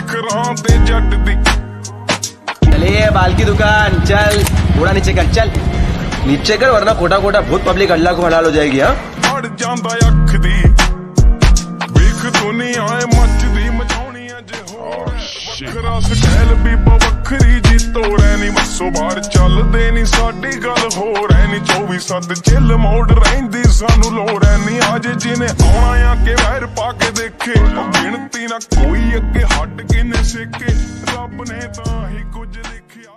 शिखरां ते जट दी। चलिए बाल की दुकान, चल घोड़ा नीचे कर, चल नीचे कर वरना खोटा खोटा बहुत पब्लिक अल्लाह को हलाल हो जाएगी। हाँ बढ़ जांदा अख दी वेख दुनिया मचदी मचाउणी अज होर वखरा स्टाइल भी बवखरी जी तोरै नी मस्सो बाहर चलदे नी साडी गल होर है नी 24/7 चिल मोड़ रहिंदी सानू लोड़ है नी अज जिने आउणा आ के वैर पा के देखे गिणती ना कोई अगे हट किने सेके रब ने तां ही कुछ लिखिया।